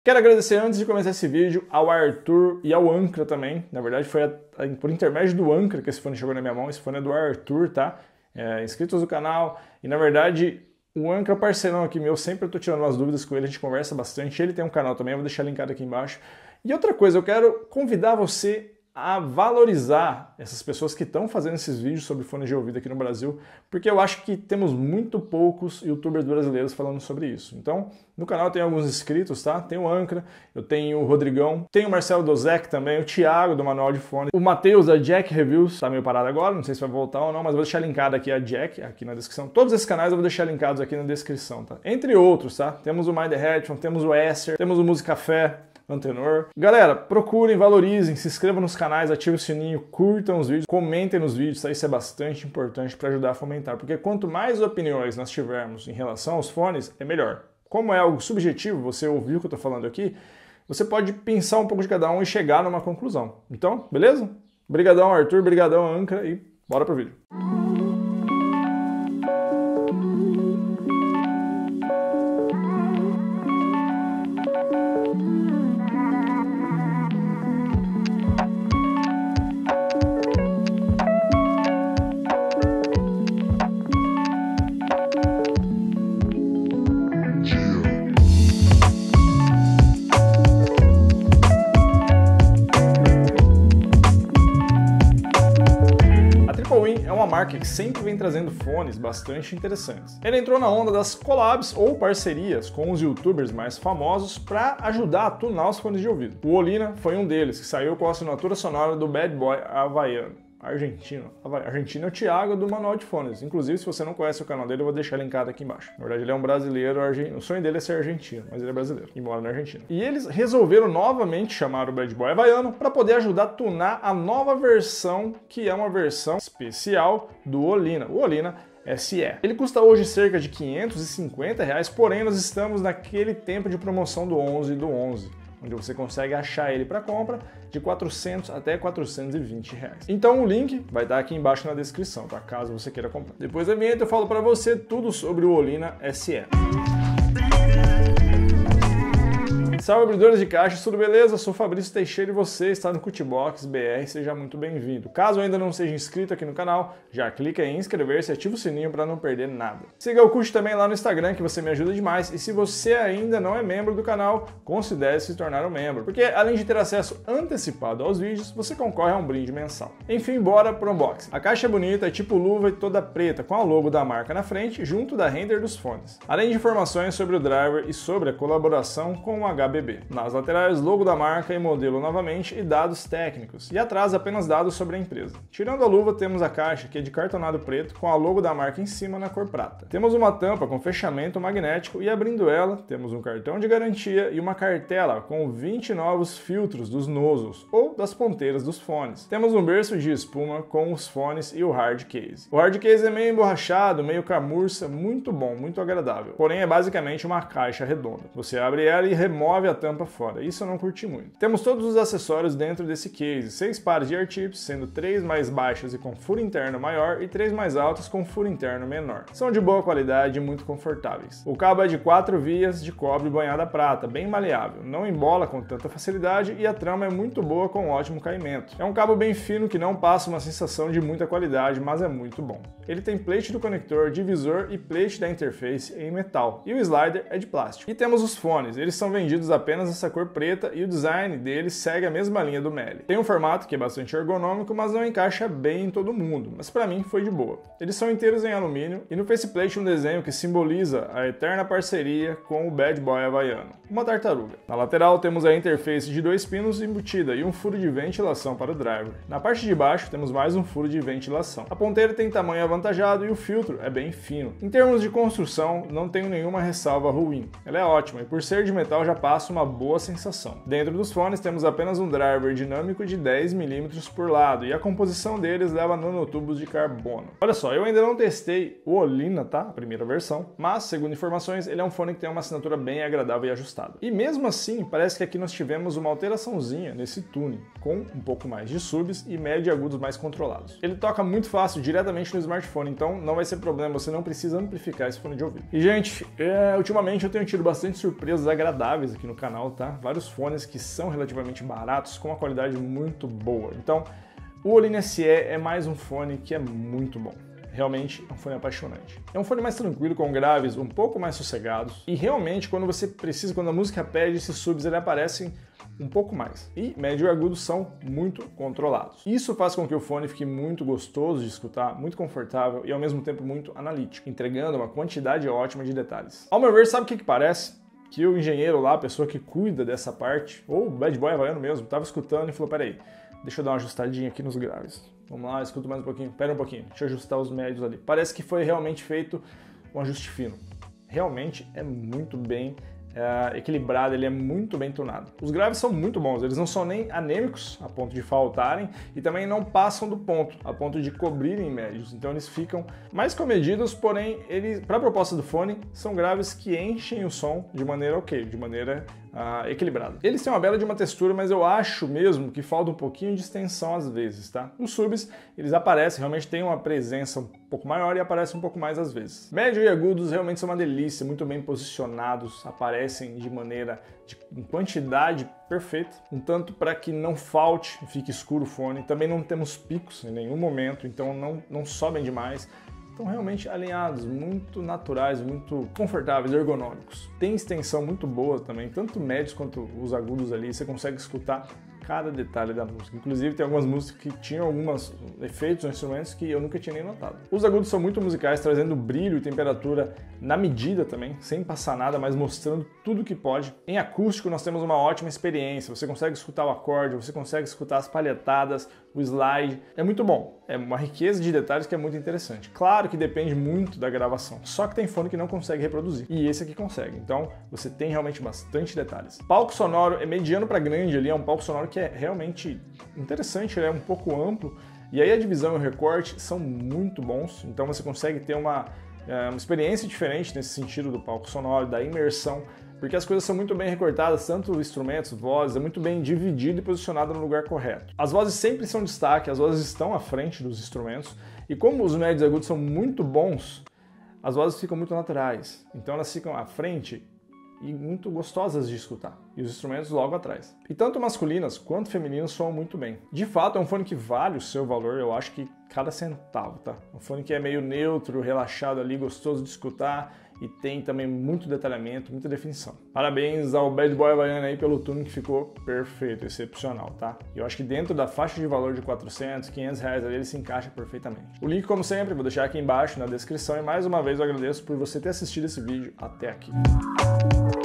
Quero agradecer antes de começar esse vídeo ao Arthur e ao Ancra também. Na verdade foi por intermédio do Ancra que esse fone chegou na minha mão. Esse fone é do Arthur, tá? Inscritos no canal. E na verdade o Ancra é parceirão aqui meu. Sempre eu tô tirando umas dúvidas com ele, a gente conversa bastante. Ele tem um canal também, eu vou deixar linkado aqui embaixo. E outra coisa, eu quero convidar você a valorizar essas pessoas que estão fazendo esses vídeos sobre fones de ouvido aqui no Brasil, porque eu acho que temos muito poucos youtubers brasileiros falando sobre isso. Então, no canal tem alguns inscritos, tá? Tem o Ancra, eu tenho o Rodrigão, tem o Marcelo Dozek também, o Thiago do Manual de Fone, o Matheus da Jack Reviews, tá meio parado agora, não sei se vai voltar ou não, mas vou deixar linkado aqui a Jack, aqui na descrição. Todos esses canais eu vou deixar linkados aqui na descrição, tá? Entre outros, tá? Temos o Mind the Headphone, temos o Esser, temos o Música Café, Antenor. Galera, procurem, valorizem, se inscrevam nos canais, ativem o sininho, curtam os vídeos, comentem nos vídeos, tá? Isso é bastante importante para ajudar a fomentar, porque quanto mais opiniões nós tivermos em relação aos fones, é melhor. Como é algo subjetivo, você ouviu o que eu tô falando aqui, você pode pensar um pouco de cada um e chegar numa conclusão. Então, beleza? Obrigadão, Arthur, obrigadão, Ancra, e bora pro vídeo. É uma marca que sempre vem trazendo fones bastante interessantes. Ele entrou na onda das collabs ou parcerias com os youtubers mais famosos para ajudar a tunar os fones de ouvido. O Olina foi um deles, que saiu com a assinatura sonora do Bad Boy havaiano. Argentino é o Thiago do Manual de Fones. Inclusive, se você não conhece o canal dele, eu vou deixar linkado aqui embaixo. Na verdade, ele é um brasileiro argentino. O sonho dele é ser argentino, mas ele é brasileiro e mora na Argentina. E eles resolveram novamente chamar o Bad Boy havaiano para poder ajudar a tunar a nova versão, que é uma versão especial do Olina. O Olina SE. Ele custa hoje cerca de R$550, porém nós estamos naquele tempo de promoção do 11 do 11. Onde você consegue achar ele para compra de R$400 até R$420. Então o link vai estar aqui embaixo na descrição, tá? Caso você queira comprar. Depois da vinheta eu falo para você tudo sobre o Olina SE. Salve, abridores de caixas, tudo beleza? Eu sou Fabrício Teixeira e você está no Cutibox BR, seja muito bem-vindo. Caso ainda não seja inscrito aqui no canal, já clica em inscrever-se e ativa o sininho para não perder nada. Siga o Cut também lá no Instagram, que você me ajuda demais, e se você ainda não é membro do canal, considere se tornar um membro, porque além de ter acesso antecipado aos vídeos, você concorre a um brinde mensal. Enfim, bora pro unboxing. A caixa é bonita, é tipo luva e toda preta, com a logo da marca na frente, junto da render dos fones. Além de informações sobre o driver e sobre a colaboração com o HBB. Nas laterais, logo da marca e modelo novamente e dados técnicos, e atrás apenas dados sobre a empresa. Tirando a luva, temos a caixa, que é de cartonado preto, com a logo da marca em cima na cor prata. Temos uma tampa com fechamento magnético e abrindo ela, temos um cartão de garantia e uma cartela com 20 novos filtros dos nozzles, ou das ponteiras dos fones. Temos um berço de espuma com os fones e o hard case. O hard case é meio emborrachado, meio camurça, muito bom, muito agradável. Porém é basicamente uma caixa redonda. Você abre ela e remove a tampa fora, isso eu não curti muito. Temos todos os acessórios dentro desse case, 6 pares de ear-tips, sendo 3 mais baixas e com furo interno maior e 3 mais altas com furo interno menor. São de boa qualidade e muito confortáveis. O cabo é de 4 vias de cobre banhada prata, bem maleável, não embola com tanta facilidade e a trama é muito boa com ótimo caimento. É um cabo bem fino que não passa uma sensação de muita qualidade, mas é muito bom. Ele tem plate do conector, divisor e plate da interface em metal, e o slider é de plástico. E temos os fones, eles são vendidos apenas essa cor preta e o design deles segue a mesma linha do Meli. Tem um formato que é bastante ergonômico, mas não encaixa bem em todo mundo, mas para mim foi de boa. Eles são inteiros em alumínio e no faceplate um desenho que simboliza a eterna parceria com o Bad Boy havaiano, uma tartaruga. Na lateral temos a interface de 2 pinos embutida e um furo de ventilação para o driver. Na parte de baixo temos mais um furo de ventilação. A ponteira tem tamanho avantajado e o filtro é bem fino. Em termos de construção, não tenho nenhuma ressalva ruim. Ela é ótima e por ser de metal já passa uma boa sensação. Dentro dos fones temos apenas um driver dinâmico de 10 mm por lado e a composição deles leva nanotubos de carbono. Olha só, eu ainda não testei o Olina, tá? A primeira versão, mas segundo informações ele é um fone que tem uma assinatura bem agradável e ajustada. E mesmo assim, parece que aqui nós tivemos uma alteraçãozinha nesse tuning, com um pouco mais de subs e médio e agudos mais controlados. Ele toca muito fácil diretamente no smartphone, então não vai ser problema, você não precisa amplificar esse fone de ouvido. E gente, ultimamente eu tenho tido bastante surpresas agradáveis aqui no no canal, tá? Vários fones que são relativamente baratos, com uma qualidade muito boa. Então, o Oline SE é mais um fone que é muito bom. Realmente é um fone apaixonante. É um fone mais tranquilo, com graves um pouco mais sossegados. E realmente, quando você precisa, quando a música pede, esses subs ele aparecem um pouco mais. E médio e agudo são muito controlados. Isso faz com que o fone fique muito gostoso de escutar, muito confortável e ao mesmo tempo muito analítico, entregando uma quantidade ótima de detalhes. Ao meu ver, sabe o que parece? Que o engenheiro lá, a pessoa que cuida dessa parte, ou o bad boy havaiano mesmo, estava escutando e falou, peraí, deixa eu dar uma ajustadinha aqui nos graves. Vamos lá, escuta mais um pouquinho. Pera um pouquinho, deixa eu ajustar os médios ali. Parece que foi realmente feito um ajuste fino. Realmente é muito bem equilibrado, ele é muito bem tunado. Os graves são muito bons, eles não são nem anêmicos a ponto de faltarem e também não passam do ponto, a ponto de cobrirem médios. Então eles ficam mais comedidos, porém, para a proposta do fone, são graves que enchem o som de maneira ok, de maneira equilibrada. Eles têm uma bela de uma textura, mas eu acho mesmo que falta um pouquinho de extensão às vezes, tá? Os subs, eles aparecem, realmente tem uma presença um pouco maior e aparecem um pouco mais às vezes. Médio e agudos realmente são uma delícia, muito bem posicionados, aparecem de maneira, em quantidade perfeita, um tanto para que não falte, fique escuro o fone. Também não temos picos em nenhum momento, então não sobem demais. Estão realmente alinhados, muito naturais, muito confortáveis, ergonômicos. Tem extensão muito boa também, tanto médios quanto os agudos ali, você consegue escutar cada detalhe da música. Inclusive tem algumas músicas que tinham alguns efeitos ou instrumentos que eu nunca tinha nem notado. Os agudos são muito musicais, trazendo brilho e temperatura na medida também, sem passar nada, mas mostrando tudo que pode. Em acústico nós temos uma ótima experiência, você consegue escutar o acorde, você consegue escutar as palhetadas, o slide, é muito bom. É uma riqueza de detalhes que é muito interessante. Claro que depende muito da gravação, só que tem fone que não consegue reproduzir, e esse aqui consegue. Então você tem realmente bastante detalhes. Palco sonoro é mediano para grande ali, é um palco sonoro que é realmente interessante, ele é um pouco amplo, e aí a divisão e o recorte são muito bons, então você consegue ter uma experiência diferente nesse sentido do palco sonoro, da imersão, porque as coisas são muito bem recortadas, tanto instrumentos, vozes, é muito bem dividido e posicionado no lugar correto. As vozes sempre são destaque, as vozes estão à frente dos instrumentos, e como os médios e agudos são muito bons, as vozes ficam muito naturais, então elas ficam à frente e muito gostosas de escutar, e os instrumentos logo atrás. E tanto masculinas quanto femininas soam muito bem. De fato, é um fone que vale o seu valor, eu acho que cada centavo, tá? Um fone que é meio neutro, relaxado ali, gostoso de escutar, e tem também muito detalhamento, muita definição. Parabéns ao Bad Boy Havaiano aí pelo tuning que ficou perfeito, excepcional, tá? E eu acho que dentro da faixa de valor de 400, 500 reais ali, ele se encaixa perfeitamente. O link, como sempre, vou deixar aqui embaixo na descrição, e mais uma vez eu agradeço por você ter assistido esse vídeo até aqui.